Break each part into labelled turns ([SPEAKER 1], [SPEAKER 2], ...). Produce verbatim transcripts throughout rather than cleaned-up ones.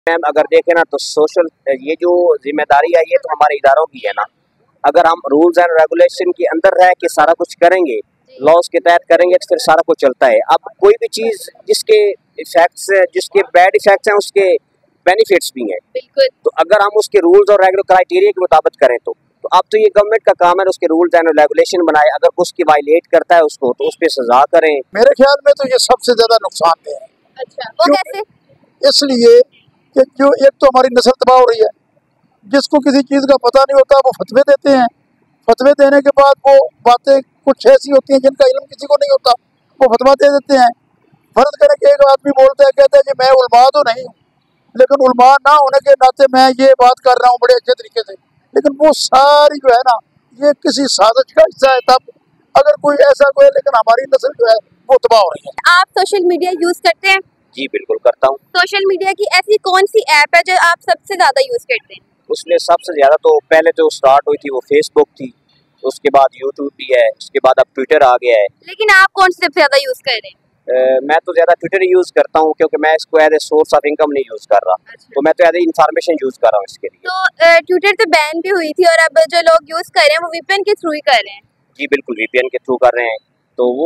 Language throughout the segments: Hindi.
[SPEAKER 1] मैम अगर देखें ना तो सोशल ये जो जिम्मेदारी है ये तो हमारे इदारों की है ना। अगर हम रूल्स एंड रेगुलेशन के अंदर रह के सारा कुछ करेंगे, लॉज के तहत करेंगे तो फिर सारा कुछ चलता है। अब कोई भी चीज़ जिसके इफेक्ट्स जिसके बैड इफेक्ट्स हैं उसके बेनिफिट्स भी हैं। तो अगर हम उसके रूल्स और रेगुलर क्राइटेरिया के मुताबिक करें तो तो अब तो ये गवर्नमेंट का काम है उसके रूल्स एंड रेगुलेशन बनाए। अगर उसकी वायलेट करता है उसको तो उस पर सजा करें।
[SPEAKER 2] मेरे ख्याल में तो ये सबसे ज्यादा नुकसान है।
[SPEAKER 3] अच्छा, वो कैसे?
[SPEAKER 2] इसलिए कि जो एक तो हमारी नस्ल तबाह हो रही है, जिसको किसी चीज़ का पता नहीं होता वो फतवे देते हैं। फतवे देने के बाद वो बातें कुछ ऐसी होती हैं जिनका इल्म किसी को नहीं होता, वो फतवा दे देते हैं। फर्ज करें कि एक आदमी बोलता है, कहता है कि मैं उलमा तो नहीं हूँ, लेकिन उलमा ना होने के नाते मैं ये बात कर रहा हूँ बड़े अच्छे तरीके से, लेकिन वो सारी जो है ना ये किसी साजिश का हिस्सा है। तब अगर कोई ऐसा कोई, लेकिन हमारी नस्ल जो है वो तबाह हो रही है।
[SPEAKER 3] आप सोशल मीडिया यूज करते हैं?
[SPEAKER 1] जी बिल्कुल करता हूँ।
[SPEAKER 3] सोशल मीडिया की ऐसी कौन सी ऐप है जो आप सबसे ज्यादा यूज करते हैं?
[SPEAKER 1] उसमें सबसे ज्यादा तो पहले जो स्टार्ट हुई थी वो फेसबुक थी, उसके बाद यूट्यूब भी है, उसके बाद अब ट्विटर आ गया है।
[SPEAKER 3] लेकिन आप कौन सी सबसे ज्यादा यूज कर रहे हैं?
[SPEAKER 1] Uh, मैं तो ज़्यादा ट्विटर यूज़ करता हूँ क्योंकि मैं इसको as a source of income नहीं यूज़ कर रहा। अच्छा। तो मैं तो एज ए इंफॉर्मेशन यूज़ कर रहा हूँ इसके लिए।
[SPEAKER 3] तो ट्विटर तो बैन भी हुई थी और अब जो लोग यूज़ कर रहे हैं वो वीपीएन के थ्रू ही कर रहे हैं।
[SPEAKER 1] जी बिल्कुल वीपीएन के थ्रू कर रहे हैं। तो वो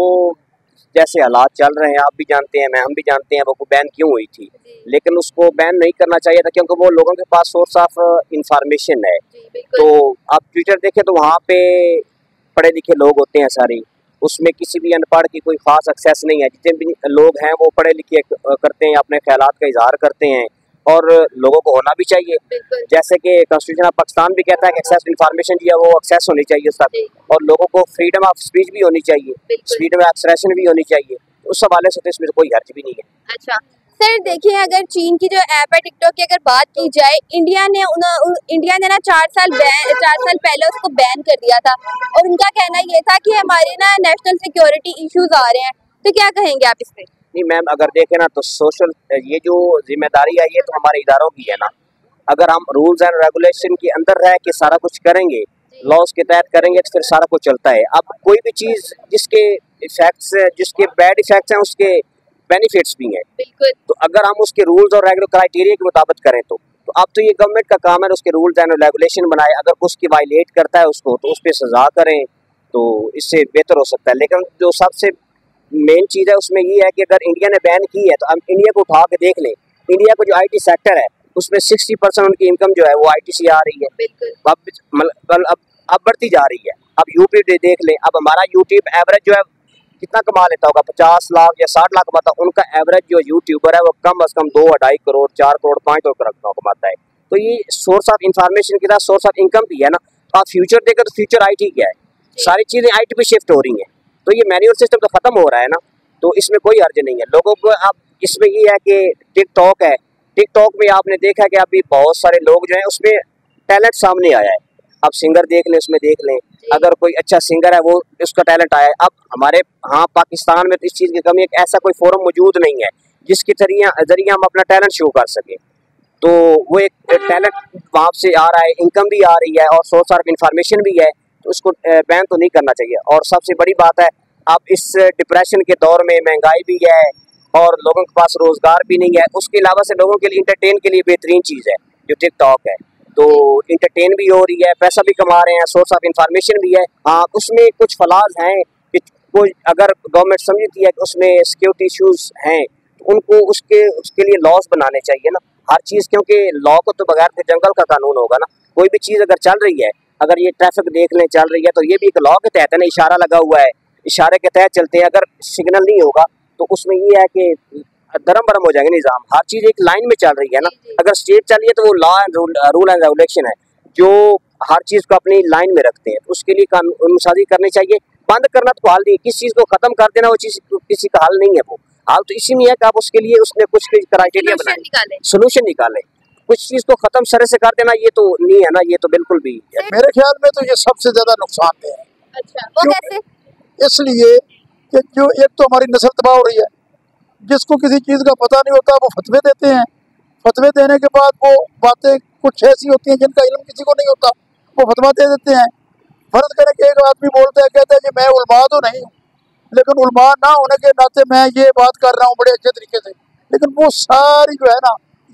[SPEAKER 1] जैसे हालात चल रहे हैं आप भी जानते हैं, मैं हम भी जानते हैं वो बैन क्यों हुई थी, लेकिन उसको बैन नहीं करना चाहिए था क्योंकि वो लोगों के पास सोर्स ऑफ इंफॉर्मेशन है। तो आप ट्विटर देखें तो वहाँ पे पढ़े लिखे लोग होते हैं सारी, उसमें किसी भी अनपढ़ की कोई खास एक्सेस नहीं है। जितने भी लोग हैं वो पढ़े लिखे करते हैं, अपने ख्यालात का इजहार करते हैं और लोगों को होना भी चाहिए। जैसे कि कॉन्स्टिट्यूशन ऑफ पाकिस्तान भी कहता है कि एक्सेस इंफॉर्मेशन जो है वो एक्सेस होनी चाहिए सब, और लोगों को फ्रीडम ऑफ स्पीच भी होनी चाहिए, फ्रीडम ऑफ एक्सप्रेशन भी होनी चाहिए। उस हवाले से तो इसमें कोई हर्ज भी नहीं है।
[SPEAKER 3] अच्छा सर, देखिए अगर चीन की जो ऐप है टिकटॉक की अगर बात की जाए, इंडिया ने उन, इंडिया ने ना चार साल बैन चार साल पहले उसको बैन कर दिया था और उनका कहना ये था कि हमारे ना नेशनल सिक्योरिटी इश्यूज आ रहे हैं। तो क्या कहेंगे आप इस पे?
[SPEAKER 1] नहीं मैम अगर देखें ना तो सोशल ये जो जिम्मेदारी है ये तो हमारे इदारों की है ना। अगर हम रूल्स एंड रेगुलेशन के अंदर रह के सारा कुछ करेंगे, लॉज के तहत करेंगे तो फिर सारा कुछ चलता है। अब कोई भी चीज़ जिसके इफेक्ट्स जिसके बैड इफेक्ट्स हैं उसके बेनिफिट्स भी हैं। तो अगर हम उसके रूल्स और रेगुलर क्राइटेरिया के मुताबिक करें तो तो अब तो ये गवर्नमेंट का काम है उसके रूल्स एंड रेगुलेशन बनाए। अगर उसकी वायलेट करता है उसको तो उस पर सजा करें तो इससे बेहतर हो सकता है। लेकिन जो सबसे मेन चीज़ है उसमें ये है कि अगर इंडिया ने बैन की है तो हम इंडिया को उठा के देख लें। इंडिया का जो आई टी सेक्टर है उसमें सिक्सटी परसेंट उनकी इनकम जो है वो आई टी से आ रही है। अब अब अब बढ़ती जा रही है। अब यूपी देख लें, अब हमारा यूट्यूब एवरेज जो है कितना कमा लेता होगा, पचास लाख या साठ लाख कमाता। उनका एवरेज जो यूट्यूबर है वो कम अज कम दो ढाई करोड़ चार करोड़ पाँच करोड़ कमाता है। तो ये सोर्स ऑफ इंफॉर्मेशन के साथ सोर्स ऑफ इनकम भी है ना। तो आप फ्यूचर देखें तो फ्यूचर आई टी क्या है, सारी चीज़ें आई टी पे शिफ्ट हो रही हैं। तो ये मैनुअल सिस्टम तो खत्म हो रहा है ना, तो इसमें कोई अर्ज नहीं है लोगों को। अब इसमें ये है कि टिकटॉक है, टिकटॉक में आपने देखा कि अभी बहुत सारे लोग जो हैं उसमें टैलेंट सामने आया है। अब सिंगर देख लें, उसमें देख लें अगर कोई अच्छा सिंगर है वो उसका टैलेंट आया है। अब हमारे हाँ पाकिस्तान में तो इस चीज़ की कमी है कि ऐसा कोई फोरम मौजूद नहीं है जिसके जरिए जरिए हम अपना टैलेंट शो कर सकें। तो वो एक टैलेंट वहाँ से आ रहा है, इनकम भी आ रही है और सोर्स ऑफ इंफॉर्मेशन भी है, तो उसको बैन तो नहीं करना चाहिए। और सबसे बड़ी बात है अब इस डिप्रेशन के दौर में महंगाई भी है और लोगों के पास रोज़गार भी नहीं है, उसके अलावा से लोगों के लिए इंटरटेन के लिए बेहतरीन चीज़ है जो टिकटॉक है। तो इंटरटेन भी हो रही है, पैसा भी कमा रहे हैं, सोर्स ऑफ इंफॉर्मेशन भी है। हाँ उसमें कुछ फलाज हैं कि कोई अगर गवर्नमेंट समझती है कि उसमें सिक्योरिटी इश्यूज हैं तो उनको उसके उसके लिए लॉस बनाने चाहिए ना हर चीज़, क्योंकि लॉ को तो बगैर के जंगल का कानून होगा ना। कोई भी चीज़ अगर चल रही है, अगर ये ट्रैफिक देख लें चल रही है तो ये भी एक लॉ के तहत है ना, इशारा लगा हुआ है, इशारे के तहत चलते हैं। अगर सिग्नल नहीं होगा तो उसमें ये है कि धर्म भरम हो जाएंगे निज़ाम। हर चीज़ एक लाइन में चल रही है ना। अगर स्टेट चलिए तो वो law and rule and regulation है जो हर चीज़ को अपनी लाइन में रखते हैं, तो उसके लिए कानून साजी करनी चाहिए। बंद करना तो हाल नहीं, किस चीज़ को खत्म कर देना वो चीज़ किसी का हल नहीं है। वो हाल तो इसी में है कि आप उसके लिए उसने कुछ क्राइटेरिया बनाए, सोल्यूशन निकाले। कुछ चीज़ को खत्म सरे से कर देना ये तो नहीं है ना, ये तो बिल्कुल भी है।
[SPEAKER 2] मेरे ख्याल में तो ये सबसे ज्यादा नुकसान है।
[SPEAKER 3] अच्छा, वो कैसे?
[SPEAKER 2] इसलिए कि जो एक तो हमारी नस्ल तबाह हो रही है, जिसको किसी चीज़ का पता नहीं होता वो फतवे देते हैं। फतवे देने के बाद वो बातें कुछ ऐसी होती हैं जिनका इल्म किसी को नहीं होता, वो फतवा दे देते हैं। फर्ज करें कि एक आदमी बोलता है, कहता है कि मैं उलमा तो नहीं हूँ, लेकिन उलमा ना होने के नाते मैं ये बात कर रहा हूँ बड़े अच्छे तरीके से, लेकिन वो सारी जो है ना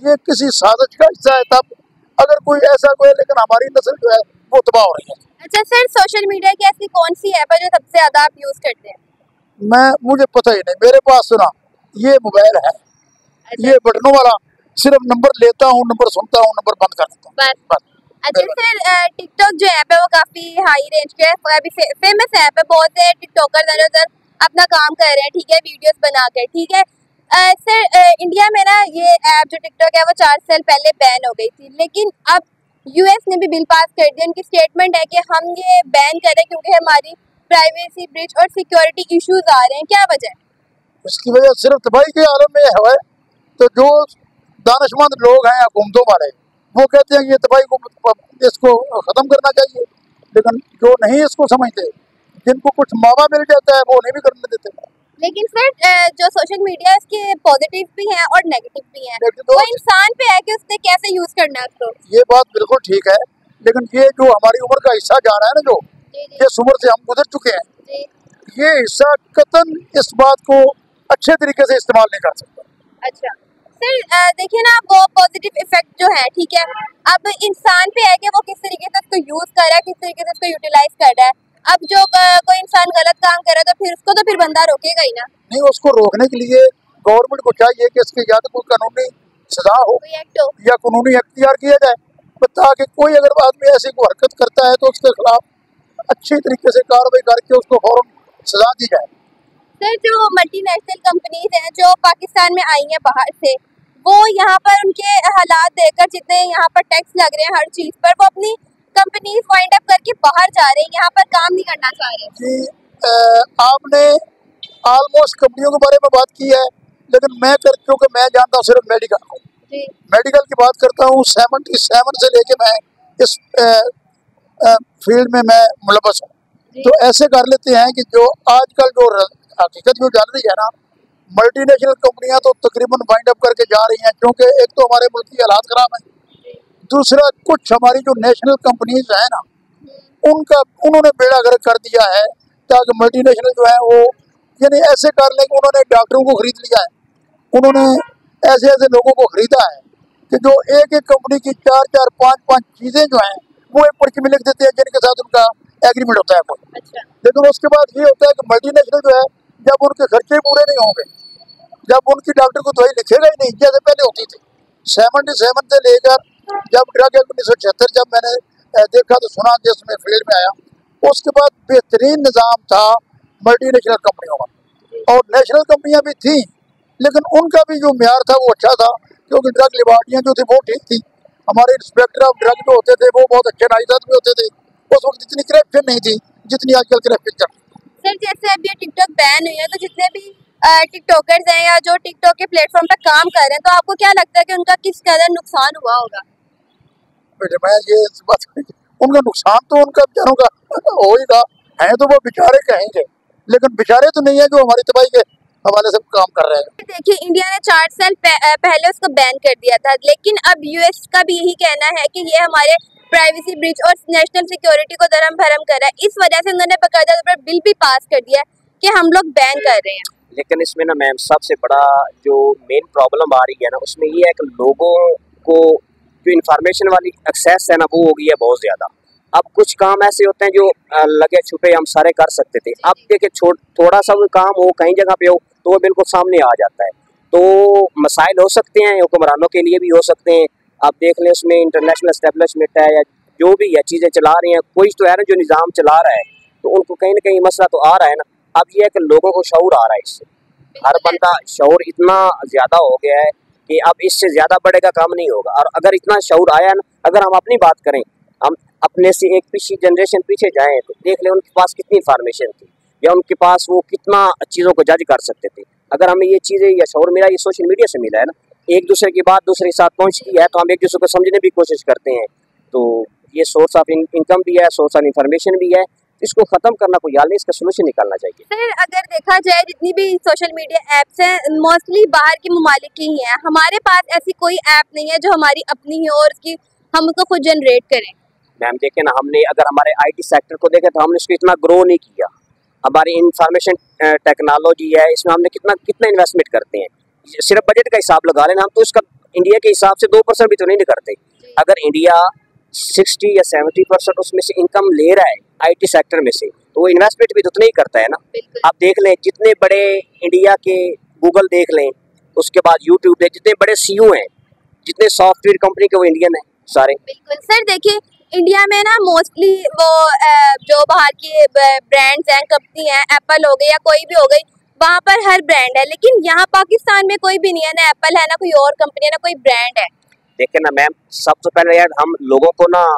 [SPEAKER 2] ये किसी साजिश का हिस्सा है तब, अगर कोई ऐसा कोई, लेकिन हमारी नस्ल जो है वो तबाह हो रही है।
[SPEAKER 3] अच्छा सर, सोशल मीडिया की ऐसी कौन सी ऐप है जो सबसे ज्यादा आप यूज करते हैं?
[SPEAKER 2] मैं मुझे पता ही नहीं, मेरे पास सुना ये मोबाइल है,
[SPEAKER 3] अच्छा।
[SPEAKER 2] ये बटनों वाला, सिर्फ नंबर लेता हूँ, नंबर सुनता हूँ, नंबर बंद कर देता हूँ
[SPEAKER 3] बस।
[SPEAKER 2] बस।
[SPEAKER 3] अच्छा सर, टिकटॉक जो ऐप है वो काफी हाई रेंज का है, अभी फे, फेमस ऐप है, बहुत से टिकटॉकर इधर उधर अपना काम कर रहे हैं, ठीक है, वीडियोस बनाकर, ठीक है। uh, सर uh, इंडिया में ना ये ऐप जो टिकटॉक है वो चार साल पहले बैन हो गई थी, लेकिन अब यूएस ने भी बिल पास कर दिया। उनकी स्टेटमेंट है कि हम ये बैन करें क्योंकि हमारी प्राइवेसी ब्रीच और सिक्योरिटी इश्यूज आ रहे हैं। क्या वजह है?
[SPEAKER 2] उसकी वजह सिर्फ तबाही के आलम में है। तो जो दानिशमंद लोग हैं हुकूमतों वाले, वो कहते हैं कि ये तबाही को इसको ख़त्म करना चाहिए, लेकिन जो नहीं इसको समझते, जिनको कुछ मावा मिल जाता है वो नहीं भी करने देते।
[SPEAKER 3] लेकिन सर जो सोशल मीडिया है इसके पॉजिटिव भी हैं और नेगेटिव भी हैं, वो इंसान पे है कि उसने कैसे यूज करना है उसको।
[SPEAKER 2] ये बात बिल्कुल ठीक है, लेकिन ये जो हमारी उम्र का हिस्सा जा रहा है ना, जो जिस उम्र से हम गुजर चुके हैं, ये हिस्सा कतन इस बात को अच्छे तरीके से इस्तेमाल नहीं कर सकता।
[SPEAKER 3] अच्छा सर, देखिए ना, वो पॉजिटिव इफेक्ट जो है, ठीक है, अब इंसान पे है कि वो किस तरीके से उसको यूज कर रहा है, किस तरीके से उसको यूटिलाइज कर रहा है। अब जो कोई इंसान गलत काम करे तो फिर उसको तो फिर बंदा रोकेगा ही ना।
[SPEAKER 2] नहीं, उसको रोकने के लिए गवर्नमेंट को चाहिए कि इसकी या तो कोई कानूनी सजा हो,
[SPEAKER 3] कोई एक्ट हो
[SPEAKER 2] या कानूनी अख्तियार किया जाए, ताकि कोई अगर आदमी ऐसी कोई हरकत करता है तो उसके खिलाफ अच्छी तरीके से कार्रवाई करके उसको फौरन सजा दी जाए।
[SPEAKER 3] सर, जो मल्टीनेशनल कंपनीज हैं जो पाकिस्तान में आई हैं बाहर से, वो यहाँ पर उनके हालात देखकर, जितने यहाँ पर टैक्स लग रहे हैं हर चीज पर, वो अपनी कंपनीज वाइंड अप करके बाहर जा रहे हैं, यहाँ पर काम नहीं करना चाह रहे।
[SPEAKER 2] जी, आ, आपने ऑलमोस्ट कंपनियों के बारे में बात की है, लेकिन मैं कर क्योंकि मैं जानता हूँ सिर्फ मेडिकल को, मेडिकल की बात करता हूँ। सेवेंटी सेवन से लेके मैं इस आ, आ, फील्ड में मैं मुलव्वस हूँ। तो ऐसे कर लेते हैं कि जो आजकल जो हकीकत जो चल रही है ना, मल्टीनेशनल कंपनियां तो तकरीबन वाइंड अप करके जा रही हैं, क्योंकि एक तो हमारे मुल्क की हालात खराब है, दूसरा कुछ हमारी जो नेशनल कंपनीज है ना, उनका उन्होंने बेड़ा गर्क कर दिया है, ताकि मल्टीनेशनल जो है वो यानी ऐसे कर लें कि उन्होंने डॉक्टरों को खरीद लिया है, उन्होंने ऐसे ऐसे लोगों को खरीदा है कि जो एक एक कंपनी की चार चार पाँच पाँच चीज़ें जो हैं वो एक पर्ची में लिख देते हैं, जिनके साथ उनका एग्रीमेंट होता है कोई। अच्छा। लेकिन उसके बाद ये होता है कि मल्टीनेशनल जो है, जब उनके खर्चे पूरे नहीं होंगे, जब उनकी डॉक्टर को दवाई लिखेगा ही नहीं, जैसे पहले होती थी सेवेंटी सेवन से लेकर जब ड्रग एक्ट उन्नीस सौ छिहत्तर जब मैंने देखा तो सुना, जिसमें फील्ड में आया, उसके बाद बेहतरीन निज़ाम था मल्टीनेशनल कंपनियों का, और नेशनल कंपनियां भी थी, लेकिन उनका भी जो म्यार था वो अच्छा था, क्योंकि ड्रग लिबार्टियाँ जो थी वो ठीक थी, हमारे इंस्पेक्टर ऑफ ड्रग जो होते थे वो बहुत अच्छे नाइजात भी होते थे, उस वक्त इतनी करप्शन नहीं थी जितनी आजकल करप्शन चल रही है।
[SPEAKER 3] सर, जैसे अब ये टिकटॉक बैन हुई है, तो जितने भी टिकटॉकर्स हैं या जो टिकटॉक के प्लेटफॉर्म पर काम कर रहे हैं, तो आपको क्या लगता है कि उनका किस कदर नुकसान हुआ होगा?
[SPEAKER 2] बेटे, मैं ये बात उनका नुकसान तो उनका बेचारों का हो ही रहा है, तो वो बेचारे कहेंगे, लेकिन बेचारे तो नहीं है जो हमारी तबाही के हवाले से काम कर रहे हैं।
[SPEAKER 3] देखिए, इंडिया ने चार साल पहले उसको बैन कर दिया था, लेकिन अब यूएस का भी यही कहना है कि ये हमारे प्राइवेसी ब्रीच और नेशनल सिक्योरिटी को दरम भरम कर रहा है। इस वजह से उन्होंने बकायदा पर बिल भी पास कर दिया कि हम लोग बैन कर रहे हैं।
[SPEAKER 1] लेकिन इसमें ना मैम सबसे बड़ा जो मेन प्रॉब्लम आ रही है ना, उसमें ये है कि लोगों को जो इन्फॉर्मेशन वाली एक्सेस है ना, वो हो गई है बहुत ज़्यादा। अब कुछ काम ऐसे होते हैं जो लगे छुपे हम सारे कर सकते थे, अब देखिए थोड़ा सा वो काम हो कहीं जगह पे हो तो वो बिल्कुल सामने आ जाता है। तो मसाइल हो सकते हैं, हुक्मरानों के लिए भी हो सकते हैं। आप देख लें, उसमें इंटरनेशनल एस्टेब्लिशमेंट है या जो भी है चीज़ें चला रही हैं, कोई तो है ना जो निज़ाम चला रहा है, तो उनको कहीं ना कहीं मसला तो आ रहा है ना। अब ये है कि लोगों को शऊर आ रहा है, इससे हर बंदा शऊर इतना ज़्यादा हो गया है कि अब इससे ज़्यादा बढ़ेगा काम नहीं होगा। और अगर इतना शऊर आया ना, अगर हम अपनी बात करें, हम अपने से एक पिछली जनरेशन पीछे जाएँ तो देख लें उनके पास कितनी इन्फॉर्मेशन थी, या उनके पास वो कितना चीज़ों को जज कर सकते थे। अगर हमें ये चीज़ें या शऊर मिला, ये सोशल मीडिया से मिला है ना, एक दूसरे की बात दूसरे के साथ पहुँचती है, तो हम एक दूसरे को समझने की कोशिश करते हैं। तो ये सोर्स ऑफ इनकम भी है, सोर्स ऑफ इंफॉर्मेशन भी है, इसको ख़त्म करना कोई हाल नहीं, इसका सोल्यूशन निकालना चाहिए।
[SPEAKER 3] सर, अगर देखा जाए जितनी भी सोशल मीडिया ऐप्स हैं मोस्टली बाहर के ममालिक की ही हैं, हमारे पास ऐसी कोई ऐप नहीं है जो हमारी अपनी हो और उसकी हम उसको खुद जनरेट करें।
[SPEAKER 1] मैम देखें ना, हमने अगर हमारे आईटी सेक्टर को देखें तो हमने इसको इतना ग्रो नहीं किया। हमारी इंफॉर्मेशन टेक्नोलॉजी है, इसमें हमने कितना कितना इन्वेस्टमेंट करते हैं, सिर्फ बजट का हिसाब लगा लेना हम तो इसका इंडिया के हिसाब से दो परसेंट भी तो नहीं करते। अगर इंडिया सिक्सटी या सेवेंटी परसेंट उसमें से इनकम ले रहा है आईटी सेक्टर में से, तो वो इन्वेस्टमेंट भी तो उतना ही करता है ना। आप देख लें जितने बड़े इंडिया के, गूगल देख लें, उसके बाद यूट्यूब देख, जितने बड़े सीईओ हैं, जितने सॉफ्टवेयर कंपनी के, वो इंडियन हैं सारे।
[SPEAKER 3] बिल्कुल सर, देखिए इंडिया में ना मोस्टली वो जो बाहर की ब्रांड्स हैं, कंपनी है, एप्पल हो गई या कोई भी हो गई, वहाँ पर हर ब्रांड है, लेकिन यहाँ पाकिस्तान में कोई भी नहीं है, ना एप्पल है, ना कोई और कंपनी है, ना कोई ब्रांड है।
[SPEAKER 1] देखिए ना मैम, सबसे पहले यार हम लोगों को ना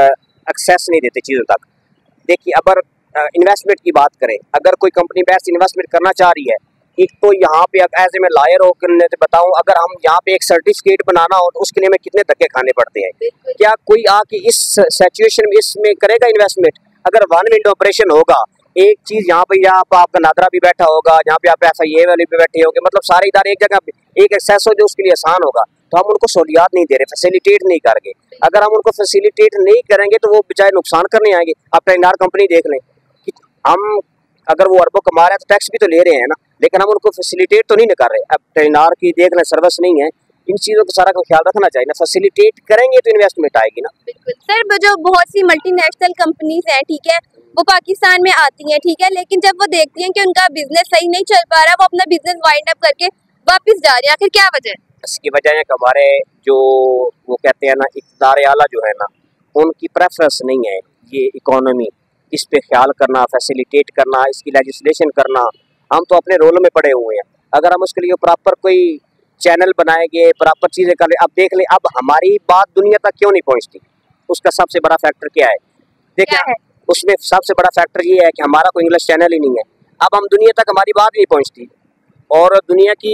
[SPEAKER 1] एक्सेस नहीं देते चीज़ों तक। देखिए अगर इन्वेस्टमेंट की बात करें, अगर कोई कंपनी बेस्ट इन्वेस्टमेंट करना चाह रही है, एक तो यहाँ पे एज ए मैं लायर होकर बताऊँ, अगर हम यहाँ पे एक सर्टिफिकेट बनाना हो तो उसके लिए हमें कितने धक्के खाने पड़ते हैं। क्या कोई आके इस सिचुएशन में इसमें करेगा इन्वेस्टमेंट? अगर वन विंडो ऑपरेशन होगा, एक चीज़ यहाँ पे यहाँ पर आपका नादरा भी बैठा होगा, यहाँ पे आप एफ आई ए वाले भी बैठे होंगे, मतलब सारे इदारे एक जगह एक एक्सेस हो जो उसके लिए आसान होगा, तो हम उनको सहूलियात नहीं दे रहे, फैसिलिटेट नहीं करेंगे। अगर हम उनको फैसिलिटेट नहीं करेंगे तो वो बेचारे नुकसान करने आएंगे। आप टेनार कंपनी देख लें कि हम अगर वो अरबों कमा रहे हैं तो टैक्स भी तो ले रहे हैं ना, लेकिन हम उनको फैसिलिटेट तो नहीं कर रहे। अब टेनार की देख लें, सर्विस नहीं है, इन चीज़ों का सारा का ख्याल रखना चाहिए ना। फैसिलिटेट करेंगे तो इन्वेस्टमेंट आएगी ना।
[SPEAKER 3] बिल्कुल सर, जो बहुत सी मल्टीनेशनल कंपनीज हैं, ठीक है, वो पाकिस्तान में आती हैं, ठीक है, लेकिन जब वो देखती हैं कि उनका बिजनेस सही नहीं चल पा रहा, वो अपना बिजनेस वाइंड अप करके वापस जा रहे हैं। आखिर क्या वजह है?
[SPEAKER 1] इसकी वजह है कि हमारे जो वो कहते हैं ना इक़्तिदार आला जो है ना, उनकी प्रेफरेंस नहीं है ये इकोनॉमी, इस पे ख्याल करना, फैसिलिटेट करना, इसकी लेजिस्लेशन करना। हम तो अपने रोल में पड़े हुए हैं। अगर हम उसके लिए प्रॉपर कोई चैनल बनाएंगे, प्रॉपर चीज़ें कर ले। अब देख लें, अब हमारी बात दुनिया तक क्यों नहीं पहुंचती, उसका सबसे बड़ा फैक्टर क्या है? देखिए उसमें सबसे बड़ा फैक्टर ये है कि हमारा कोई इंग्लिश चैनल ही नहीं है। अब हम दुनिया तक हमारी बात नहीं पहुंचती, और दुनिया की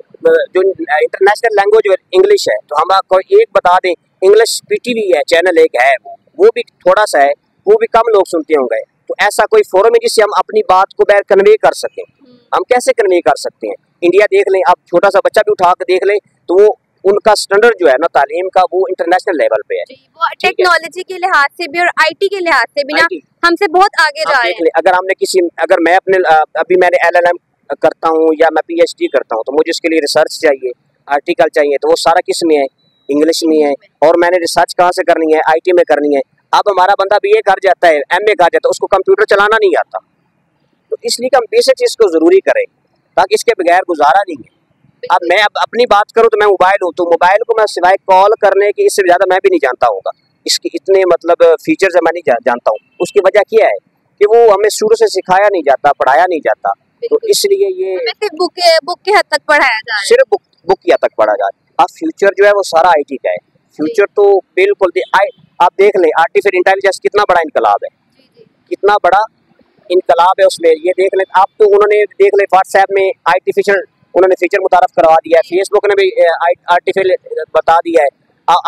[SPEAKER 1] जो इंटरनेशनल लैंग्वेज इंग्लिश है, तो हम कोई एक बता दें, इंग्लिश पीटीवी है, चैनल एक है, वो वो भी थोड़ा सा है, वो भी कम लोग सुनते होंगे। तो ऐसा कोई फोरम है जिससे हम अपनी बात को बैर कन्वे कर सकें। हम कैसे कन्वे कर सकते हैं? इंडिया देख लें, आप छोटा सा बच्चा भी उठा कर देख लें, तो वो उनका स्टैंडर्ड जो है ना तालीम का, वो इंटरनेशनल लेवल पे है।
[SPEAKER 3] वो टेक्नोलॉजी के लिहाज से भी और आईटी के लिहाज से भी ना हमसे बहुत आगे जा रहे हैं।
[SPEAKER 1] अगर हमने किसी अगर मैं अपने अभी मैंने एल एल एम करता हूँ या मैं पी एच डी करता हूँ, तो मुझे उसके लिए रिसर्च चाहिए, आर्टिकल चाहिए, तो वो सारा किस में है? इंग्लिश में है। और मैंने रिसर्च कहाँ से करनी है? आई टी में करनी है। अब हमारा बंदा बी ए कर जाता है, एम ए कर जाता है, उसको कंप्यूटर चलाना नहीं आता, तो इसलिए हम बेसिक चीज़ को ज़रूरी करें, ताकि इसके बगैर गुजारा नहीं है। अब मैं अब अपनी बात करूं तो मैं मोबाइल हूं, तो मोबाइल को मैं सिवाय कॉल करने के इससे ज़्यादा मैं भी नहीं जानता होगा। इसके इतने मतलब फीचर्स मैं नहीं जा, जानता हूं। उसकी वजह क्या है कि वो हमें शुरू से सिखाया नहीं जाता, पढ़ाया नहीं जाता, तो इसलिए ये
[SPEAKER 3] सिर्फ बुक बुक के हद तक पढ़ाया जा रहा है,
[SPEAKER 1] सिर्फ बुक बुक की हद तक पढ़ा जाए। अब फ्यूचर जो है वो सारा आई टी का है। फ्यूचर तो बिल्कुल आप देख लें, आर्टिफिशियल इंटेलिजेंस कितना बड़ा इनकलाब है, कितना बड़ा इनकलाब है उसमें। ये देख लें आप, तो उन्होंने देख लें व्हाट्सएप में आर्टिफिशियल उन्होंने फीचर मुतारफ करवा दिया है, फेसबुक ने भी आर्टिफिशियल बता दिया है।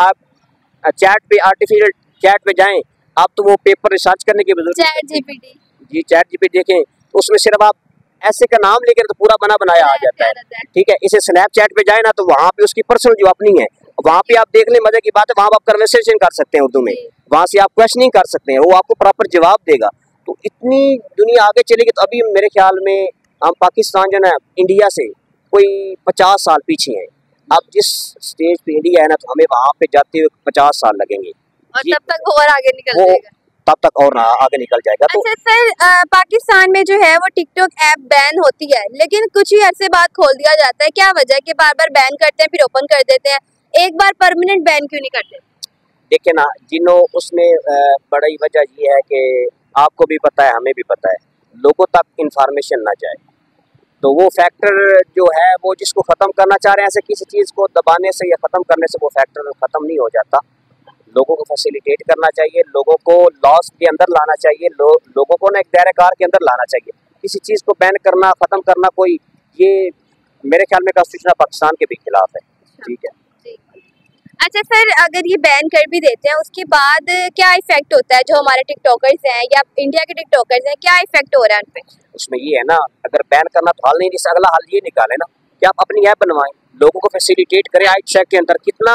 [SPEAKER 1] आप चैट पे आर्टिफिशियल चैट पे जाएं, आप तो वो पेपर रिसर्च करने की जरूरत
[SPEAKER 3] चैट जीपीटी
[SPEAKER 1] जी चैट जीपीटी देखें, तो उसमें सिर्फ आप ऐसे का नाम लेकर तो पूरा बना बनाया आ जाता है। ठीक है, इसे स्नैपचैट पे जाए ना, तो वहाँ पे उसकी पर्सनल जो अपनी है, वहाँ पे आप देख लें, मजे की बात है, वहाँ आप कन्वर्सेशन कर सकते हैं उर्दू में, वहाँ से आप क्वेश्चनिंग कर सकते हैं, वो आपको प्रॉपर जवाब देगा। तो इतनी दुनिया आगे चलेगी, तो अभी मेरे ख्याल में हम पाकिस्तान जो है इंडिया से कोई पचास साल पीछे हैं। अब जिस स्टेज पे इंडिया है ना, तो हमें वहाँ पे जाते हुए पचास साल लगेंगे,
[SPEAKER 3] और तब तक और आगे निकल जाएगा,
[SPEAKER 1] तब तक और आगे निकल जाएगा। तो
[SPEAKER 3] अच्छा सर, आ, पाकिस्तान में जो है वो टिकटॉक ऐप बैन होती है, लेकिन कुछ ही अरसे बाद खोल दिया जाता है। क्या वजह है कि बार बार बैन करते हैं फिर ओपन कर देते हैं, एक बार परमानेंट बैन क्यों नहीं करते?
[SPEAKER 1] देखिए ना, जिन्हों उसमें बड़ी वजह ये है कि आपको भी पता है, हमें भी पता है, लोगों तक इंफॉर्मेशन ना जाए, तो वो फैक्टर जो है वो जिसको ख़त्म करना चाह रहे हैं, ऐसे किसी चीज़ को दबाने से या ख़त्म करने से वो फैक्टर ख़त्म नहीं हो जाता। लोगों को फैसिलिटेट करना चाहिए, लोगों को लॉस के अंदर लाना चाहिए, लो, लोगों को ना एक दायरे कार के अंदर लाना चाहिए। किसी चीज़ को बैन करना, ख़त्म करना, कोई ये मेरे ख्याल में कॉन्स्टिट्यूशन पाकिस्तान के भी खिलाफ है। ठीक है,
[SPEAKER 3] अच्छा सर, अगर ये बैन कर भी देते हैं, उसके बाद क्या इफेक्ट होता है जो हमारे टिकटॉकर्स हैं या इंडिया के टिकटॉकर्स हैं, क्या इफेक्ट हो रहा है उन पे?
[SPEAKER 1] उसमें ये है ना, अगर बैन करना तो हल नहीं, जिससे अगला हल ये निकाले ना कि आप अपनी ऐप बनवाएं, लोगों को फैसिलिटेट करें। आई सेक्टर के अंदर कितना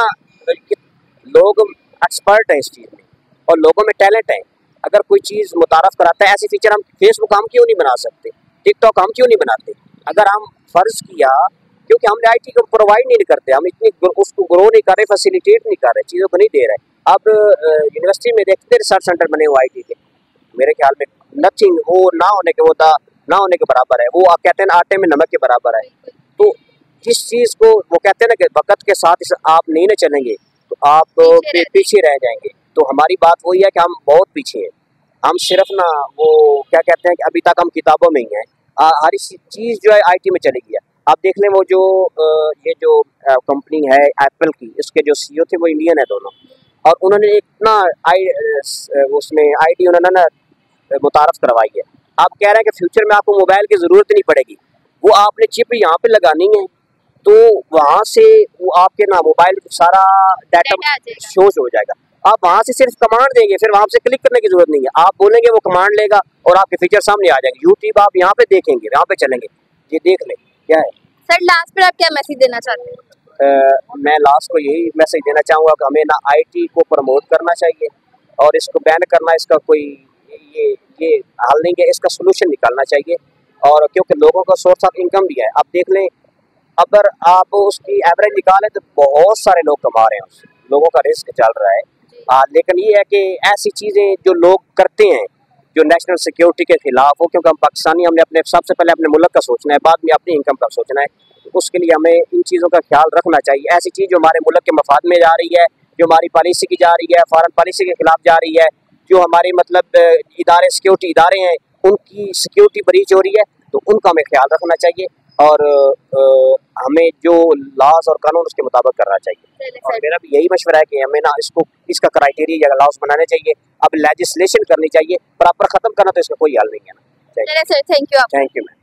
[SPEAKER 1] लोग एक्सपर्ट है इस चीज़ में और लोगों में टैलेंट है। अगर कोई चीज़ मुतारफ कराता है, ऐसी फीचर हम फेसबुक हम क्यों नहीं बना सकते, टिकटॉक हम क्यों नहीं बनाते? अगर हम फ़र्ज़ किया क्योंकि हमने आईटी को प्रोवाइड नहीं करते, हम इतनी उसको ग्रो नहीं कर रहे, फैसिलिटेट नहीं कर रहे, चीज़ों को नहीं दे रहे। अब यूनिवर्सिटी में देखते रिसर्च सेंटर बने हुए आईटी के, मेरे ख्याल में नथिंग, वो ना होने के वो ना होने के बराबर है, वो कहते हैं ना आटे में नमक के बराबर है। तो जिस चीज़ को वो कहते हैं ना कि वक्त के साथ आप नहीं ना चलेंगे तो आप पीछे, पीछे रह जाएंगे। तो हमारी बात वही है कि हम बहुत पीछे हैं, हम सिर्फ ना वो क्या कहते हैं कि अभी तक हम किताबों में ही हैं, हर चीज़ जो है आईटी में चली गई है। आप देख लें वो जो ये जो कंपनी है एप्पल की, इसके जो सीईओ थे वो इंडियन है दोनों, और उन्होंने इतना आई उसमें आईटी उन्होंने ना मुतारफ करवाई है। आप कह रहे हैं कि फ्यूचर में आपको मोबाइल की ज़रूरत नहीं पड़ेगी, वो आपने चिप यहाँ पे लगानी है तो वहाँ से वो आपके ना मोबाइल सारा डाटा शोज हो जाएगा। आप वहाँ से सिर्फ कमांड देंगे, फिर वहाँ से क्लिक करने की जरूरत नहीं है, आप बोलेंगे वो कमांड लेगा और आपके फीचर सामने आ जाएंगे। यूट्यूब आप यहाँ पे देखेंगे, यहाँ पे चलेंगे, ये देख लें क्या है।
[SPEAKER 3] सर लास्ट पर आप क्या मैसेज देना चाहते हैं?
[SPEAKER 1] uh, मैं लास्ट को यही मैसेज देना चाहूँगा कि हमें ना आईटी को प्रमोट करना चाहिए और इसको बैन करना इसका कोई ये ये हल नहीं है, इसका सोल्यूशन निकालना चाहिए। और क्योंकि लोगों का सोर्स ऑफ इनकम भी है, आप देख लें अगर आप उसकी एवरेज निकालें तो बहुत सारे लोग कमा रहे हैं, उससे लोगों का रिस्क चल रहा है। आ, लेकिन ये है कि ऐसी चीज़ें जो लोग करते हैं जो नेशनल सिक्योरिटी के खिलाफ हो, क्योंकि हम पाकिस्तानी, हमने अपने सबसे पहले अपने मुल्क का सोचना है, बाद में अपनी इनकम का सोचना है, तो उसके लिए हमें इन चीज़ों का ख्याल रखना चाहिए। ऐसी चीज़ जो हमारे मुल्क के मफाद में जा रही है, जो हमारी पॉलिसी की जा रही है, फॉरेन पॉलिसी के खिलाफ जा रही है, जो हमारे मतलब इदारे सिक्योरिटी इदारे हैं उनकी सिक्योरिटी ब्रीच हो रही है, तो उनका हमें ख्याल रखना चाहिए और आ, हमें जो लॉज और कानून उसके मुताबिक करना चाहिए। और मेरा भी यही मशवरा है कि हमें ना इसको इसका क्राइटेरिया या लॉज बनाने चाहिए, अब लेजिस्लेशन करनी चाहिए, प्रॉपर ख़त्म करना तो इसका कोई हल नहीं है ना।
[SPEAKER 3] Sir thank you.
[SPEAKER 1] Thank you ma'am.